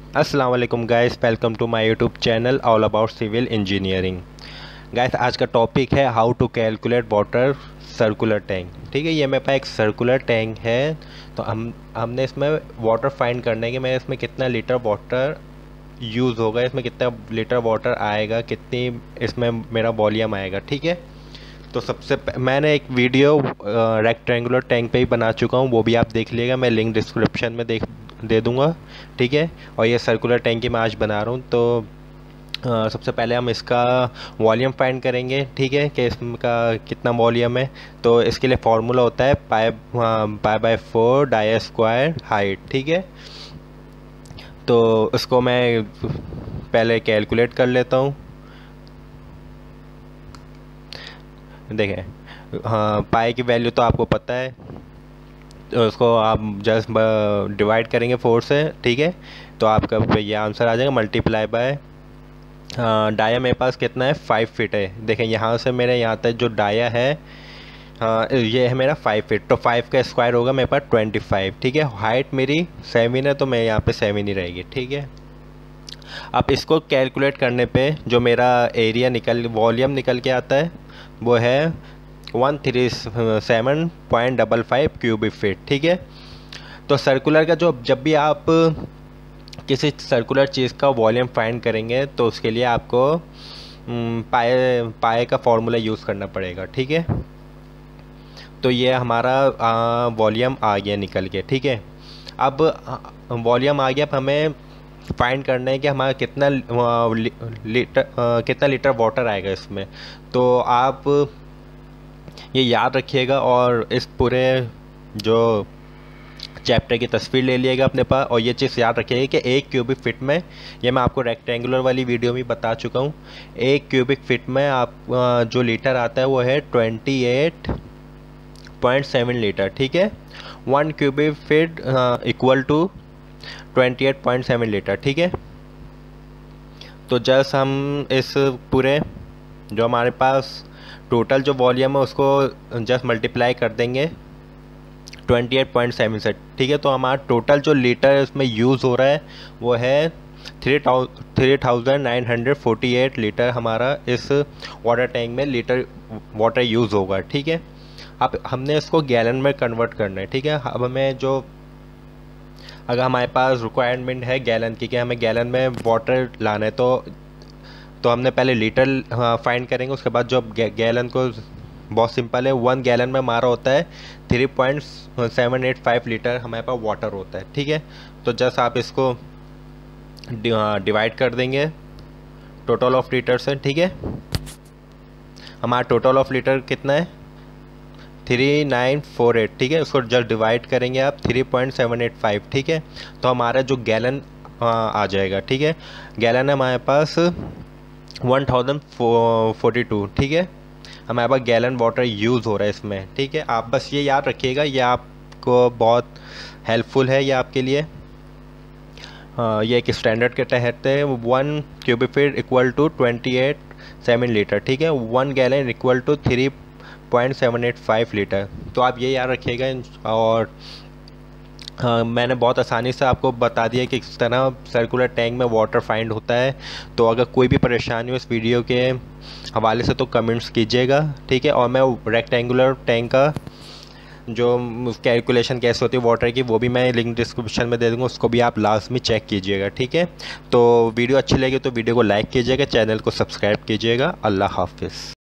अस्सलाम वालेकुम guys, welcome to my YouTube channel all about civil engineering. Guys, आज का टॉपिक है how to calculate water circular tank. ठीक है, ये मेरे पास एक सर्कुलर टैंक है। तो हमने इसमें वाटर फाइंड करने के मैं इसमें कितना लीटर वाटर यूज़ होगा, इसमें कितना लीटर वाटर आएगा, कितनी इसमें मेरा वॉल्यूम आएगा। ठीक है, तो मैंने एक वीडियो रेक्टेंगुलर टैंक पे ही बना चुका हूँ, वो भी आप देख लीजिएगा, मैं लिंक डिस्क्रिप्शन में दे दूँगा। ठीक है, और ये सर्कुलर टैंक ही मैं आज बना रहा हूँ। तो सबसे पहले हम इसका वॉल्यूम फाइंड करेंगे। ठीक है, कि इसका कितना वॉल्यूम है। तो इसके लिए फार्मूला होता है pi by 4 dia square height. ठीक है, तो इसको मैं पहले कैलकुलेट कर लेता हूँ। देखें, हाँ, पाई की वैल्यू तो आपको पता है, तो उसको आप जस्ट डिवाइड करेंगे 4 से। ठीक है, तो आपका ये आंसर आ जाएगा मल्टीप्लाई बाय डाया मेरे पास कितना है 5 फीट है। देखें, यहाँ से मेरे यहाँ तक जो डाया है, हाँ, ये है मेरा 5 फीट। तो 5 का स्क्वायर होगा मेरे पास 25। ठीक है, हाइट मेरी 7 है, तो मैं यहाँ पे 7 ही रहेगी। ठीक है, अब इसको कैलकुलेट करने पे जो मेरा एरिया वॉल्यूम निकल के आता है वो है 137.55 क्यूबिक फीट। ठीक है, तो सर्कुलर का जब भी आप किसी सर्कुलर चीज़ का वॉल्यूम फाइंड करेंगे तो उसके लिए आपको पाए का फॉर्मूला यूज़ करना पड़ेगा। ठीक है, तो ये हमारा वॉल्यूम आ गया निकल के। ठीक है, अब वॉल्यूम आ गया, अब हमें फाइंड करना है कि हमारा कितना लीटर वाटर आएगा इसमें। तो आप ये याद रखिएगा और इस पूरे जो चैप्टर की तस्वीर ले लिएगा अपने पास, और ये चीज़ याद रखिएगा कि 1 क्यूबिक फीट में, ये मैं आपको रेक्टेंगुलर वाली वीडियो में बता चुका हूँ, 1 क्यूबिक फीट में आप जो लीटर आता है वो है 28.7 लीटर। ठीक है, 1 cubic feet equal to 28.7 litre. ठीक है, तो जस्ट हम इस पूरे जो हमारे पास टोटल जो वॉल्यूम है उसको जस्ट मल्टीप्लाई कर देंगे 28.7 से। ठीक है, तो हमारा टोटल जो लीटर इसमें यूज़ हो रहा है वो है 3948 लीटर हमारा इस वाटर टैंक में लीटर वाटर यूज़ होगा। ठीक है, अब हमने इसको गैलन में कन्वर्ट करना है। ठीक है, अब हमें अगर हमारे पास रिक्वायरमेंट है गैलन की कि हमें गैलन में वाटर लाना है, तो हमने पहले लीटर फाइंड करेंगे। उसके बाद जो गैलन को, बहुत सिंपल है, 1 गैलन में हमारा होता है 3.785 लीटर हमारे पास वाटर होता है। ठीक है, तो जस्ट आप इसको डिवाइड कर देंगे टोटल ऑफ लीटर से। ठीक है, हमारा टोटल ऑफ लीटर कितना है 3948। ठीक है, उसको जस्ट डिवाइड करेंगे आप 3.785। ठीक है, तो हमारा जो गैलन आ जाएगा। ठीक है, गैलन है हमारे पास 1042। ठीक है, हमारे पास गैलन वाटर यूज़ हो रहा है इसमें। ठीक है, आप बस ये याद रखिएगा, ये आपको बहुत हेल्पफुल है ये आपके लिए। ये एक स्टैंडर्ड के तहत है, 1 cubic feet equal to 28.7 litre. ठीक है, 1 गैलन इक्वल टू 3.785 लीटर। तो आप ये याद रखिएगा। और मैंने बहुत आसानी से आपको बता दिया कि किस तरह सर्कुलर टैंक में वाटर फाइंड होता है। तो अगर कोई भी परेशानी हो इस वीडियो के हवाले से तो कमेंट्स कीजिएगा। ठीक है, और मैं रेक्टेंगुलर टैंक का जो कैलकुलेशन कैसे होती है वाटर की, वो भी मैं लिंक डिस्क्रिप्शन में दे दूँगा, उसको भी आप लाजमी चेक कीजिएगा। ठीक है, तो वीडियो अच्छी लगी तो वीडियो को लाइक कीजिएगा, चैनल को सब्सक्राइब कीजिएगा। अल्लाह हाफिज़।